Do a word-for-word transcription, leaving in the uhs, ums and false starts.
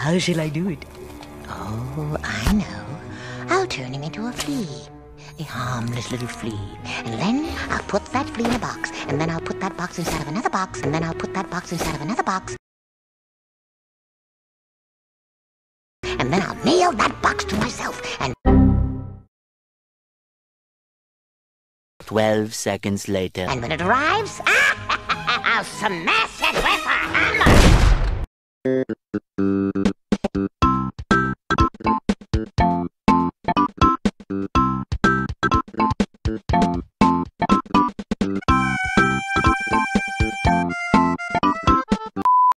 How shall I do it? Oh, I know. I'll turn him into a flea. A harmless little flea. And then I'll put that flea in a box. And then I'll put that box inside of another box. And then I'll put that box inside of another box. And then I'll nail that box to myself. And Twelve seconds later. And when it arrives, I'll smash it with a hammer!